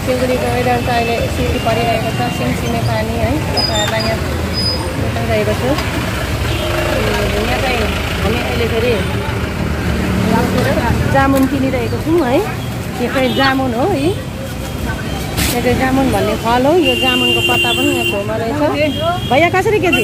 सिलगढीको वेदर चाहिँ अहिले सिलगढी परिरहेको छ, सिमसिमे पानी है। तपाईँहरूलाई यहाँ देखाइरहेको छु। यहाँ चाहिँ हामी अहिले फेरि जामुन किनिरहेको छौँ है। यो चाहिँ जामुन हो है, यो चाहिँ जामुन भन्ने फल हो। यो जामुनको पत्ता पनि यहाँ छेउमा रहेछ। भैया कसरी केजी?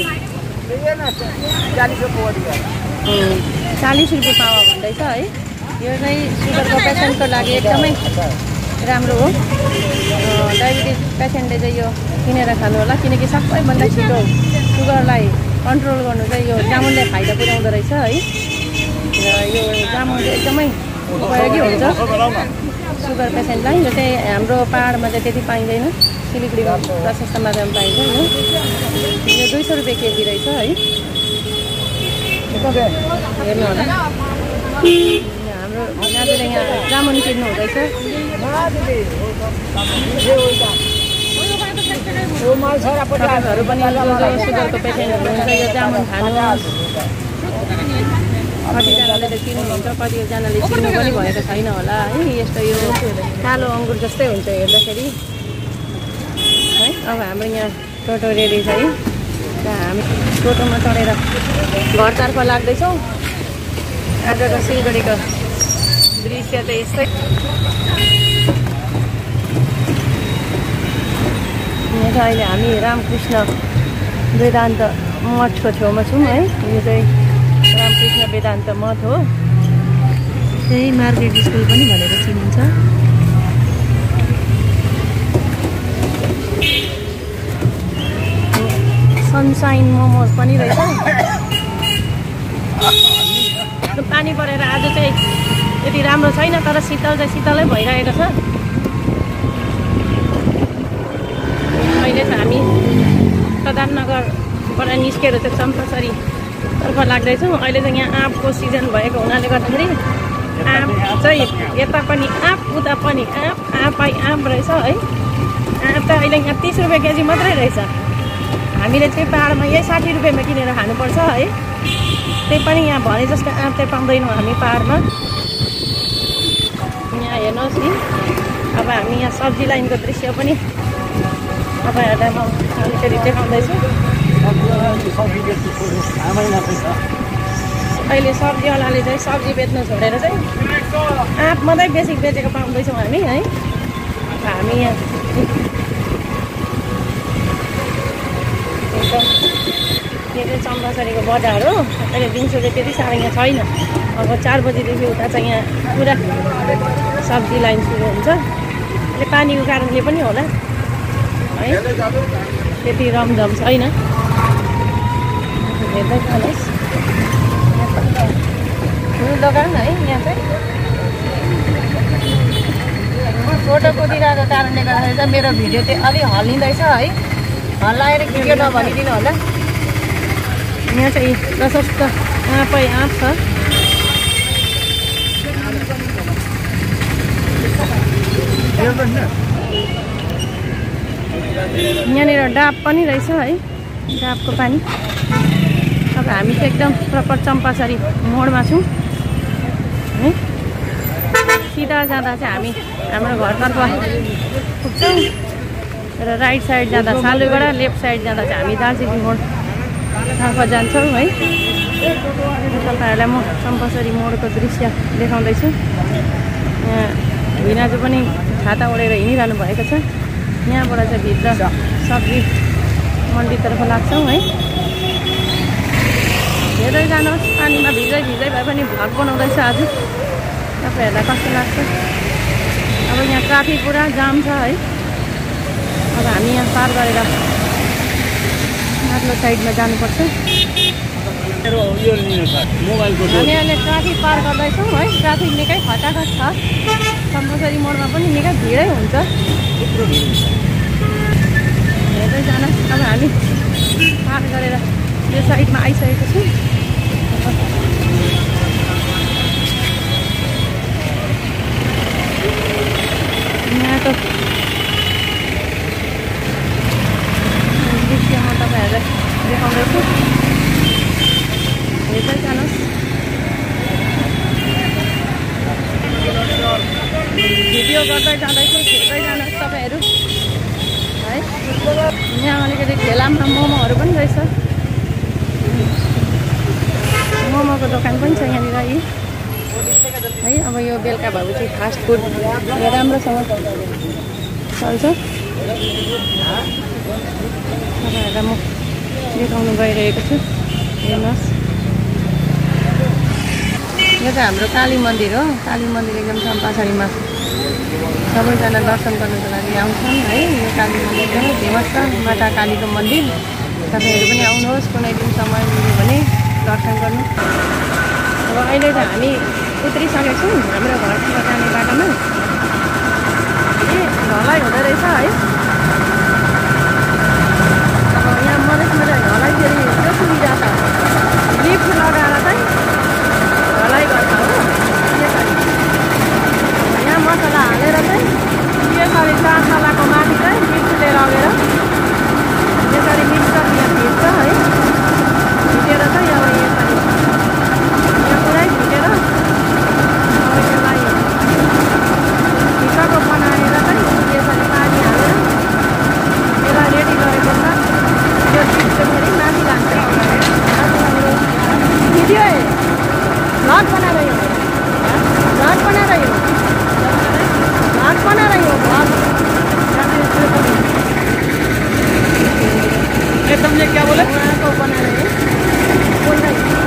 40 रुपियाँ पावा भन्दैछ है। यो चाहिँ सुगरको पेसेन्टको लागि एकदमै राम्रो हो। डायबिटिज पेसेन्टले चाहिँ यो किनेर खानु होला, किनकि सबैभन्दा छिटो सुगरलाई कन्ट्रोल गर्नु चाहिँ यो जामुनले फाइदा पुर्याउँदो रहेछ है। र यो जामुन चाहिँ एकदमै उपयोगी हुन्छ सुगर पेसेन्टलाई। यो चाहिँ हाम्रो पाहाडमा चाहिँ त्यति पाइँदैन, सिलगढीमा प्रशस्त मात्रामा पाइन्छ। यो 200 रुपियाँ केजी रहेछ है। हेर्नु होला, हाम्रो दाजुले यहाँ जामुन किन्नु हुँदैछ। तपाईँहरू पनि सुगरको पेसेन्टहरू हुन्छ, यो जामुन खानुहोस्। कतिजनाले त किन्नुहुन्छ, कतिजनाले किन्नु पनि भएको छैन होला है। यस्तो यो कालो अङ्गुर जस्तै हुन्छ हेर्दाखेरि है। अब हाम्रो यहाँ टोटो रेडी छ है। हामी टोटोमा चढेर घरतर्फ लाग्दैछौँ। आजको सिलगढीको दृश्य चाहिँ यस्तै। यहाँ चाहिँ अहिले हामी रामकृष्ण वेदान्त मठको छेउमा छौँ है। यो चाहिँ रामकृष्ण वेदान्त मठ हो। त्यही मार्केट स्कुल पनि भनेर चिनिन्छ। सनसाइन मोमोज पनि रहेछ। पानी परेर आज चाहिँ यति राम्रो छैन, तर शीतल चाहिँ शीतलै भइरहेको छ। अहिले चाहिँ हामी प्रधाननगरबाट निस्केर चाहिँ चम्पासरी तर्फ लाग्दैछौँ। अहिले चाहिँ यहाँ आँपको सिजन भएको हुनाले गर्दाखेरि आँप चाहिँ यता पनि आँप उता पनि आँप, आँपै आँप रहेछ है। आँप त अहिले यहाँ 30 रुपियाँ केजी मात्रै रहेछ। हामीले चाहिँ पाहाडमा यही 60 रुपियाँमा किनेर खानुपर्छ है। त्यही पनि यहाँ भने जस्तो आँप चाहिँ पाउँदैनौँ हामी पाहाडमा। यहाँ हेर्नुहोस् नि, अब हामी यहाँ सब्जी लाइनको दृश्य पनि तपाईँहरूलाई म अलिकति देखाउँदैछु। अहिले सब्जीवालाले चाहिँ सब्जी बेच्नु छोडेर चाहिँ आँप मात्रै बेचेको पाउँदैछौँ हामी है। हामी यहाँ एकदम यो चाहिँ चम्पासरीको बजार हो। अहिले दिउँसो चाहिँ त्यति साह्रो यहाँ छैन। अब 4 बजीदेखि उता चाहिँ यहाँ पुरा सब्जी लाइन सुरु हुन्छ। अहिले पानीको कारणले पनि होला है, त्यति रमझम छैन। हेर्दै खानुहोस्, ठुलो दोकान है यहाँ चाहिँ। फोटो कुदिरहेको कारणले गर्दाखेरि चाहिँ मेरो भिडियो चाहिँ अलि हल्लिँदैछ है। हल्लाएर भिडियो नभनिदिनु होला। यहाँ चाहिँ प्रशस्त आँपै आँप छ। यहाँनिर डाब पनि रहेछ है, डाबको पानी। अब हामी चाहिँ एकदम प्रपर चम्पासरी मोडमा छौँ है। सिधा जाँदा चाहिँ हामी हाम्रो घरतर्फ पुग्छौँ र राइट साइड जाँदा सालुगढा, लेफ्ट साइड जाँदा चाहिँ हामी दार्जिलिङ मोडतर्फ जान्छौँ है। तपाईँहरूलाई म चम्पासरी मोडको दृश्य देखाउँदैछु। यहाँ भिनाजु पनि छाता ओढेर हिँडिरहनु भएको छ। यहाँबाट चाहिँ भित्र सब्जी मन्डीतर्फ लाग्छौँ है। हेर्दै जानुहोस्, पानीमा भिज्दै भए पनि भ्लग बनाउँदैछ आज। तपाईँहरूलाई कस्तो लाग्छ? अब यहाँ ट्राफिक पुरा जाम छ है। अब हामी यहाँ पार गरेर माथिल्लो साइडमा जानुपर्छ। हामी अहिले ट्राफिक पार गर्दैछौँ है। ट्राफिक निकै खचाखच छ। चम्पासरी मोडमा पनि निकै भिडै हुन्छ। हेर्दै जानुहोस्, अब हामी पार गरेर यो साइडमा आइसकेको छु। यहाँको दृश्य म तपाईँहरूलाई देखाउँदैछु। हेर्दै जानुहोस्, भिडियो गर्दै जाँदैछु। हेर्दै जानुहोस् तपाईँहरू। यहाँ अलिकति ठेलामा मोमोहरू पनि रहेछ। मोमोको दोकान पनि छ यहाँनिर है। अब यो बेलुका भएपछि फास्ट फुड राम्रोसँग चल्छ। तपाईँहरूलाई म देखाउनु गइरहेको छु। हेर्नुहोस्, यो चाहिँ हाम्रो काली मन्दिर हो। काली मन्दिर एकदम चम्पासरीमा सबैजना दर्शन गर्नको लागि आउँछन् है। यो काली मन्दिर एकदमै फेमस छ, माता कालीको मन्दिर। तपाईँहरू पनि आउनुहोस्, कुनै दिन समय मिल्यो भने दर्शन गर्नु। अब अहिले चाहिँ हामी उत्रिसकेको छौँ हाम्रो घरतिर जाने बाटोमा। ढलाइ हुँदो रहेछ है। अब यहाँ मधेसमा चाहिँ ढलाइ फेरि त्यो सुविधा छ, लिफ्ट लगाएर चाहिँ ढलाइ गर्छ हो। यसरी यहाँ मसला हालेर चाहिँ यसरी 4 तलाको माथि चाहिँ लिफ्टले लगेर यसरी मिक्सर यहाँ भिज्छ है। भिजेर चाहिँ अब यसरी यहाँ पुरै भिजेर अब यसलाई भित्रको बनाएर चाहिँ यसरी पानी हालेर यसलाई रेडी गरेपछि यो लिफ्ट फेरि माथि लान्छ। भिडियो भ्लग बना रही हो, भ्लग बना रही हो, भ्लग बना रही हो, भ्लग। ये तुमने क्या बोला? को बना रही है, बोल रही है।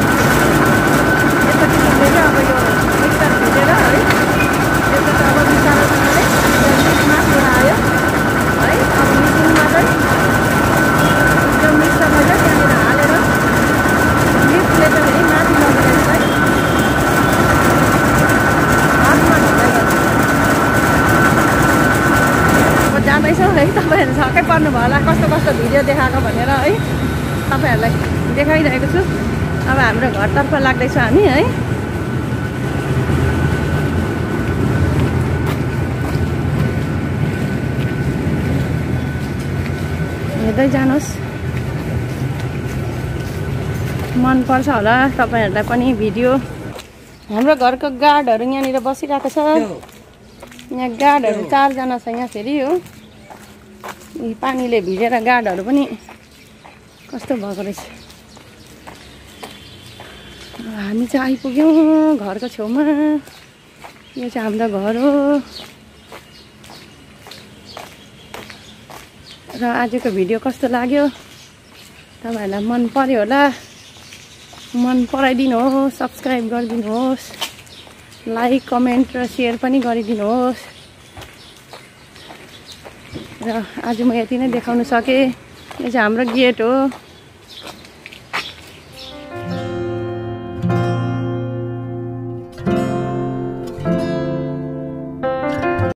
ये तो भेजा अब यो मिक्सर भेजेर है। त्यसो त अब बिस्तारोसँगले मिक्समा पुऱ्यायो है। अब मिक्सिङमा चाहिँ त्यो मिक्सर भएर त्यहाँनिर हालेर लिफ्टले चाहिँ फेरि माथि लगेर चाहिँ हातमा ढलाइ गर्छ। अब जाँदैछौँ है। तपाईँहरू छक्कै पर्नुभयो होला कस्तो कस्तो भिडियो देखाएको भनेर है। तपाईँहरूलाई देखाइरहेको छु। अब हाम्रो घरतर्फ लाग्दैछ हामी है। हेर्दै जानुहोस्, मनपर्छ होला तपाईँहरूलाई पनि भिडियो। हाम्रो घरको गार्डहरू यहाँनिर बसिरहेको छ। यहाँ गार्डहरू 4 जना छ यहाँ फेरि हो। पानीले भिजेर गार्डहरू पनि कस्तो भएको रहेछ। हामी चाहिँ आइपुग्यौँ घरको छेउमा। यो चाहिँ हाम्रो घर हो। र आजको भिडियो कस्तो लाग्यो तपाईँहरूलाई मन पर्यो होला, मन पराइदिनुहोस्, सब्सक्राइब गरिदिनुहोस्, लाइक कमेन्ट र सेयर पनि गरिदिनुहोस्। र आज म यति नै देखाउन सकेँ। यो चाहिँ हाम्रो गेट हो।